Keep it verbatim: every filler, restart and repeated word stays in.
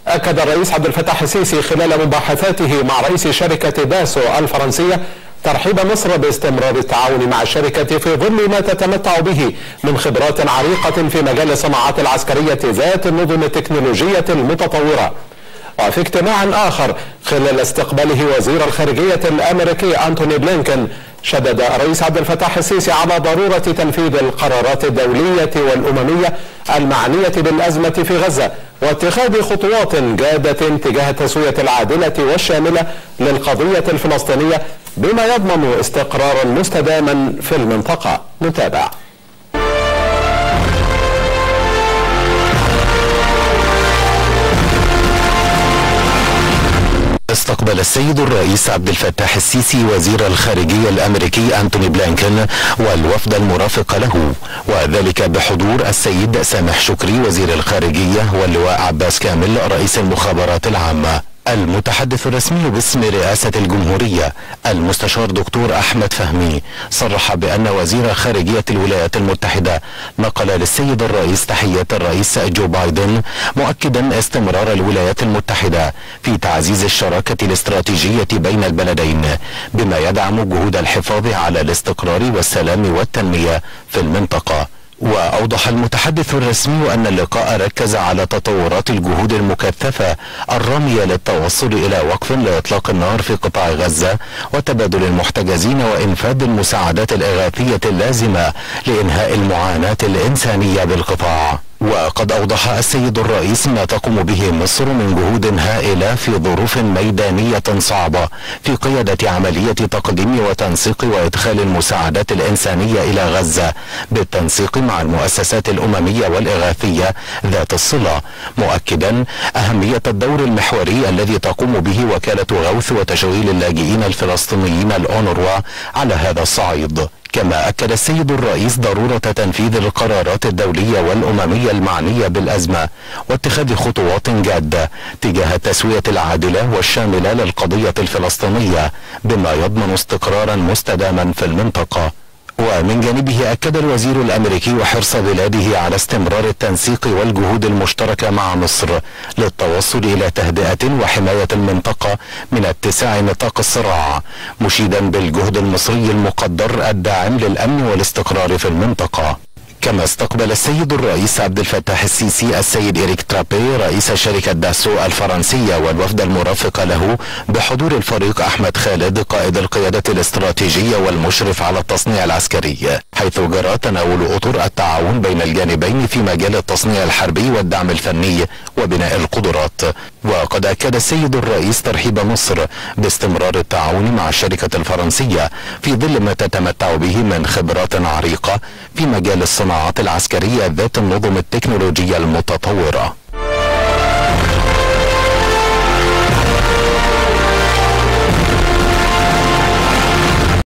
أكد الرئيس عبد الفتاح السيسي خلال مباحثاته مع رئيس شركة داسو الفرنسية ترحيب مصر باستمرار التعاون مع الشركة في ظل ما تتمتع به من خبرات عريقة في مجال الصناعات العسكرية ذات النظم التكنولوجية المتطورة. وفي اجتماع آخر خلال استقباله وزير الخارجية الأمريكي أنتوني بلينكن، شدد الرئيس عبد الفتاح السيسي على ضرورة تنفيذ القرارات الدولية والأممية المعنية بالأزمة في غزة واتخاذ خطوات جادة تجاه التسوية العادلة والشاملة للقضية الفلسطينية بما يضمن استقرارا مستداما في المنطقة. نتابع. استقبل السيد الرئيس عبد الفتاح السيسي وزير الخارجية الأمريكي أنتوني بلينكن والوفد المرافق له، وذلك بحضور السيد سامح شكري وزير الخارجية واللواء عباس كامل رئيس المخابرات العامة. المتحدث الرسمي باسم رئاسة الجمهورية المستشار دكتور أحمد فهمي صرح بأن وزير خارجية الولايات المتحدة نقل للسيد الرئيس تحيات الرئيس جو بايدن، مؤكدا استمرار الولايات المتحدة في تعزيز الشراكة الاستراتيجية بين البلدين بما يدعم جهود الحفاظ على الاستقرار والسلام والتنمية في المنطقة. وأوضح المتحدث الرسمي أن اللقاء ركز على تطورات الجهود المكثفة الرامية للتوصل إلى وقف لإطلاق النار في قطاع غزة وتبادل المحتجزين وإنفاذ المساعدات الإغاثية اللازمة لإنهاء المعاناة الإنسانية بالقطاع. وقد أوضح السيد الرئيس ما تقوم به مصر من جهود هائلة في ظروف ميدانية صعبة في قيادة عملية تقديم وتنسيق وإدخال المساعدات الإنسانية إلى غزة بالتنسيق مع المؤسسات الأممية والإغاثية ذات الصلة، مؤكدا أهمية الدور المحوري الذي تقوم به وكالة غوث وتشغيل اللاجئين الفلسطينيين الأونروا على هذا الصعيد. كما أكد السيد الرئيس ضرورة تنفيذ القرارات الدولية والأممية المعنية بالأزمة واتخاذ خطوات جادة تجاه التسوية العادلة والشاملة للقضية الفلسطينية بما يضمن استقرارا مستداما في المنطقة. ومن جانبه أكد الوزير الأمريكي وحرص بلاده على استمرار التنسيق والجهود المشتركة مع مصر للتوصل إلى تهدئة وحماية المنطقة من اتساع نطاق الصراع، مشيدا بالجهد المصري المقدر الداعم للأمن والاستقرار في المنطقة. كما استقبل السيد الرئيس عبد الفتاح السيسي السيد إريك ترابي رئيس شركة داسو الفرنسية والوفد المرافق له بحضور الفريق أحمد خالد قائد القيادة الاستراتيجية والمشرف على التصنيع العسكري، حيث جرى تناول أطر التعاون بين الجانبين في مجال التصنيع الحربي والدعم الفني وبناء القدرات. وقد أكد السيد الرئيس ترحيب مصر باستمرار التعاون مع الشركة الفرنسية في ظل ما تتمتع به من خبرات عريقة في مجال الصناعات العسكرية ذات النظم التكنولوجية المتطورة.